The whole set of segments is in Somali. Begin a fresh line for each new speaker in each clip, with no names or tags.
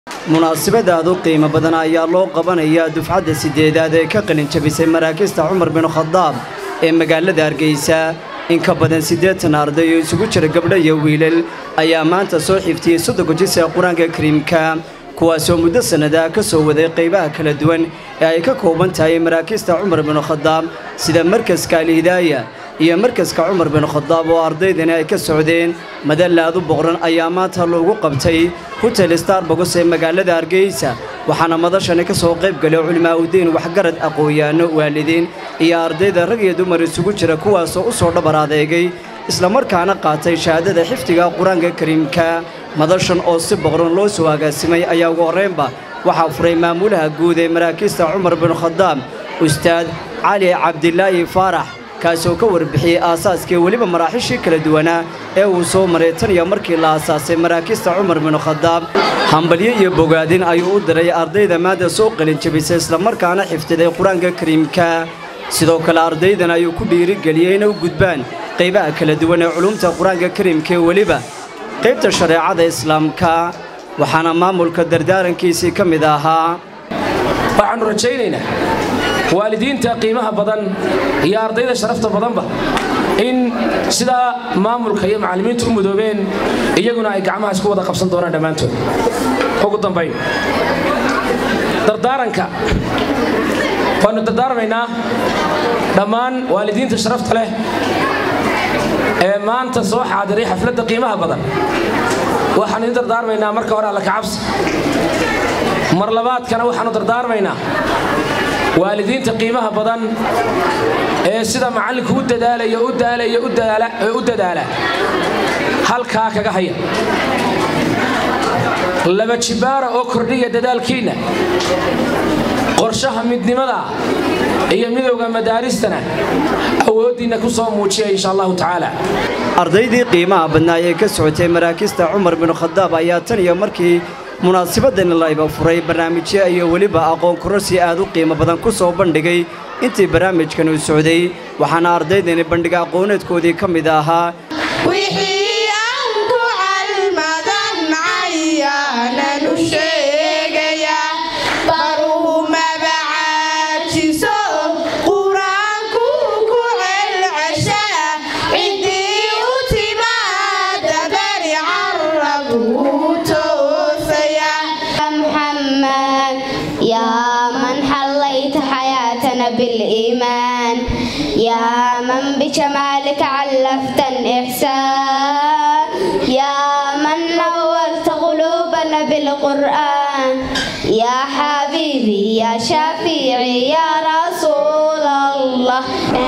munaasabada aad u qiimo badan ayaa loo qabanayaa dufcadda 8aad ee ka qalin jabisay Maraakista Cumar bin Khadaab ee magaalada Hargeysa in ka badan 80 arday oo isugu jira gabdho iyo wiilal ayaa maanta soo xiftiyay sodogojisa Quraanka Kariimka kuwaas oo muddo sanada ka soo waday qaybaha kala duwan ee ay ka kooban tahay Maraakista Cumar bin Khadaab sida markaska Al-Hidaaya iyo markaska Cumar bin Khadaab oo ardaydana ay ka socdeen madalaad u boqran ayaa maanta loogu qabtay hotel Starbucks ee magaalada Hargeysa waxaana madashani ka soo qayb galay culimaa u diin waxgarad aqoonyaano waalidiin iyo ardayda rag iyo dumar isugu jira kuwaas oo u soo dhabar adeegay isla markaana qaatay shahaadada xifdiga Quraanka Kariimka madashan oo si boqran loo soo agaasimay ayaa ugu horeynba waxa furay maamulaha guud ee Maraakista Cumar bin Khadaab Ustaad Cali Cabdillaahi Faarax kaasoo ka warbixiyay aasaaskii waliba maraaxishii kala duwanaa ee uu soo maray tan iyo markii la aasaasay Maraakista Cumar bin Khadaab hambalyo iyo bogaadin ayuu u diray ardayda maanta soo qalin jabisay isla markaana xifdiday Quraanka Kariimka sidoo kale ardaydan ayuu ku dhiirigeliyay inay u gudbaan qaybaha kala duwan ee culumta Quraanka Kariimka waliba qaybta shariicada islaamka waxaana maamulka dardaarankiisii ka mid ahaa
waxaan rajaynaynaa waalidiinta qiimaha badan iyo ardayda sharafta badanba in sida maamulka iyo macallimiintu u mudoobeen iyaguna ay gacmaha isku wada qabsan doonaan dhamaantood ugu dambayn dardaaranka waanu dardaarmaynaa dhammaan waalidiinta sharafta leh ee maanta soo xaadiray xafladda qiimaha badan waxaanu idin dardaarmaynaa marka hore alla ka cabsi mar labaadkana waxaanu dardaarmaynaa waalidiinta qiimaha badan ee sida macallinku u dadaala halkaa kaga haya laba jibaara oo kordhiya dadaalkiina qorshaha midnimada iyo midowga madaaristana awoodiina ku soo muujiya insha Allah taala
ardaydii qiimaha badnaa ee ka socotay Maraakista Cumar bin Khadaab ayaa tan iyo markii munaasabadan la iba furay barnaamijyo iyo waliba aqoon kororsi aad u qiimo badan ku soo bandhigay intii barnaamijkan uu socday waxaana ardaydani bandhiga aqooneedkoodii ka mid ahaa
wixii aan ku calmadan ayaan u sheegaya baruuma bacaajiso quraanku ku celcesha cidii u timaada bari carrabu
يا من حليت حياتنا بالإيمان يا من بجمالك علفت الإحسان يا من نورت قلوبنا بالقرآن يا حبيبي يا شفيعي يا رسول الله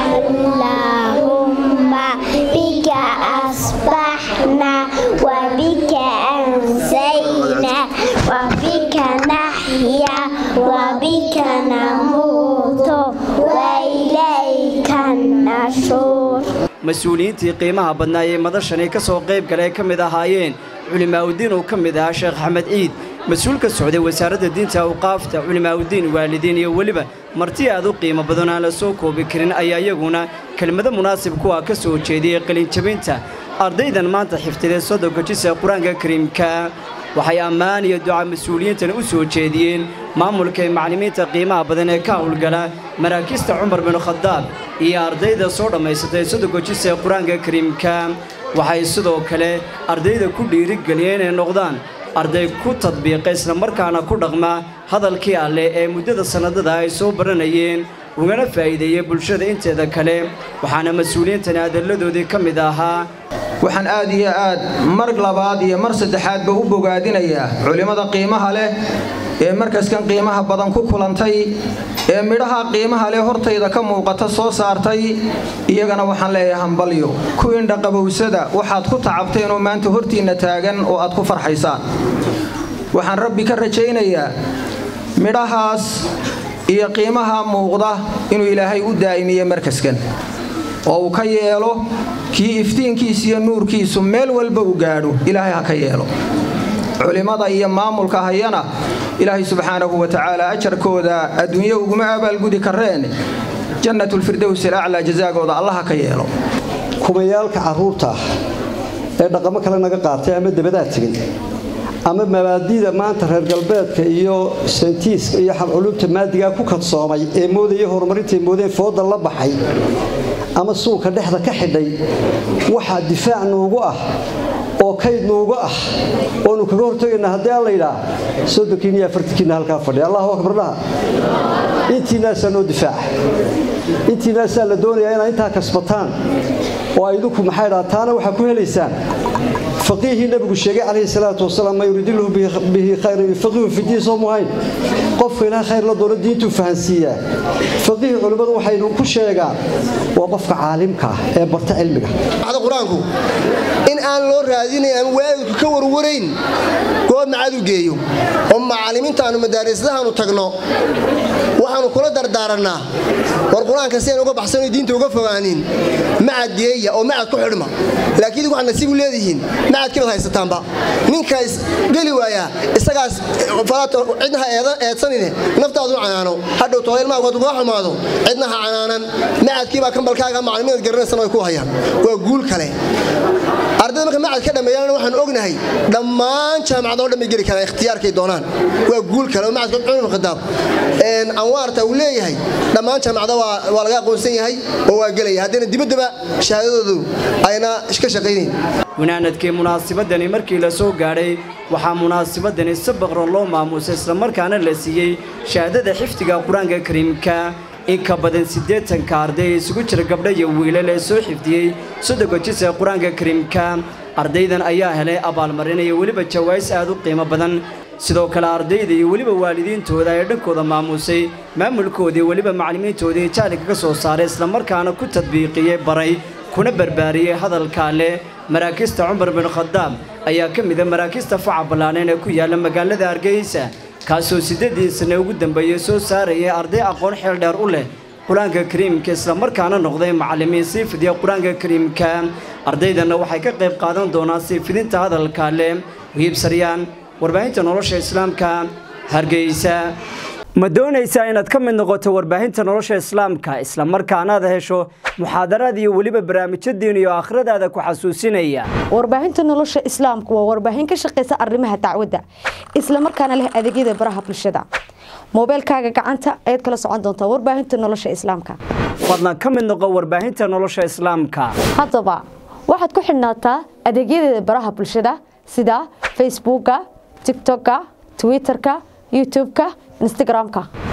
اللهم بك أصبحنا وبك أمسينا وبك نحيا وبك نموت وإليك النشور
مسؤولينتي qiimaha badnaa ee madashani ka soo qayb galay ka mid ahaayeen culimaa u diin oo ka mid ah Sheekh Axmed Ciid mas'uulka socday wasaaradda diinta awqaafta culimaa u diin waalidiin iyo waliba marti aad u qiimo badan aan la soo koobi karin ayaa iyaguna kelmado munaasib ku ah ka soo jeediyay qalin jabinta ardaydan maanta xifdiday sodogojisa Quraanka Kariimka waxay ammaan iyo duca mas'uuliyiintan u soo jeediyeen maamulka macallimiinta qiimaha badan ee ka howlgala Maraakista Cumar bin Khadaab iyo ardayda soo dhameysatay sodogojisa Quraanka Kariimka waxay sidoo kale ardayda ku dhiirigeliyeen inay noqdaan arday ku tadbiiqay isla markaana ku dhaqma hadalkii Alle ee muddada sanadada ay soo baranayeen ugana faa'iideeyay bulshada inteeda kale waxaana mas'uuliyiintan adalladoodii ka mid ahaa
waxaan aad iyo aad mar labaad iyo mar saddexaad ba u bogaadinayaa culimada qiimaha leh ee markaskan qiimaha badan ku kulantay ee midhaha qiimaha leh hortayda ka muuqata soo saartay iyagana waxaan leeyahay hambalyo ku indha qabowsada waxaad ku tacabteen oo maanta hortiina taagan oo aad ku farxaysaan waxaan rabbi ka rajaynayaa midhahaas iyo qiimaha muuqda inuu ilaahay u daa'imiyo markaskan oo uu ka yeelo kii iftiinkiisa iyo nuurkiisu meel walba u gaadho ilaahay ha ka yeelo culimada iyo maamulka hayana ilaahay subxaanahu wa tacaala ajarkooda adduunyo uguma abaalgudi kareen jannatul firdaws al-a'la jazaagooda allah ha ka yeelo
kumayaalka caruurta ee dhaqamo kale naga qaatay ama dabadaad tagay ama mabaadiida maanta reer galbeedka iyo sayniska iyo xalculuumta maadiga ku kadsoomay ee moodaya horumarinta moodeen fooda la baxay ama suuqa dhexda ka xidhay waxa difaac noogu ah oo kayd noogu ah oo nu kaga hortagayna haddii alla yidhaa sodonkiina iyo afartankiina halkaa fadhiya allahu akbar dhaha intiinaasaa noo difaac intiinaasaa la doonayaa inaad intaa kasbataan oo idinku maxay dhaha taana waxaa ku helaysaan فقيه النبي الشيخ عليه الصلاة والسلام ما يريد له به خير فقيه في الدين صومهين قف إلى خير لدور الدين تفهنسية فقيه علماء وحين كل شيء وقف عالمك برت علمك
هذا قرآنكم إن أن لور هذين أموال كور ورين قوم عادو جيو هم عالمين تانو مدارس لها نتقنا وحنو كل دارنا والقرآن كسين وقف حسن الدين توقف فوانين مع الدية أو مع كحرمة لكن يقول عن نسيب ولادهن معاد كيف هايستان با نينكاس قالي وايا استغاس فلات عندها ايدسنين نفتادو عنانو hadhow tooleel ma wad uga xumaado cidnaha canaanan macad kiiba kan balkaaga macluumaad garanaysan oo ku hayaan waa guul kale ardayda marka macad ka dhameeyaan waxaan ognahay dhammaan jaamacado dhamay gali kara ikhtiyaarkay doonaan waa guul kale oo macadka cunum khadaab anwaarta uu leeyahay dhammaan jaamacado waa laga aqoonsan yahay oo waa galay hadana dibadaba shahaadadoodu ayna iska shaqeyneen
wanaanadkii munaasabadani markii la soo gaaray waxaa munaasabadani si baqran loo maamusay isla markaana la siiyey shahaadada xifdiga quraanka kariimka in ka badan 80 arday isugu jira gabdho iyo wiilal ee soo xifdiyey sodogojisa quraanka kariimka ardaydan ayaa helay abaalmarin iyo waliba jawaais aad u qiimo badan sidoo kale ardayda iyo waliba waalidiintooda ay dhankooda maamusay maamulkoodii waliba macallimiintoodii jaalka ka soo saaray isla markaana ku tadbiiqiyay baray kuna barbaariyay hadalka leh maraakista Umar bin Khattab ayaa kamid ah maraakista faca balaaneyn ee ku yaala magaalada Hargeysa kaasoo 8 sano ugu dambeeyay soo saarayay arday aqoon xeel dheer u leh quraanka kariimka isla markaana noqday macallimiin si fidiya quraanka kariimka ardaydana waxay ka qayb qaadan doonaan si fidinta hadalka leh wiib sariyaan warbaahinta nolosha islaamka Hargeysa ma doonaysaa inaad ka mid noqoto warbaahinta nolosha islaamka isla markaana aad hesho muxaadaraad iyo waliba barnaamijyo diin iyo aakhiradaada ku xasuusinaya
warbaahinta nolosha islaamku waa warbaahin ka shaqeysa arrimaha dacwadda isla markaana leh adeegyada baraha bulshada mobilkaaga gacanta ayaad kala socon doontaa warbaahinta nolosha islaamka
fadlan ka mid noqo warbaahinta nolosha islaamka
haddaba waxaad ku xidhnaataa adeegyada baraha bulshada sida Facebooka, TikToka, Twitterka, YouTubeka, Instagramka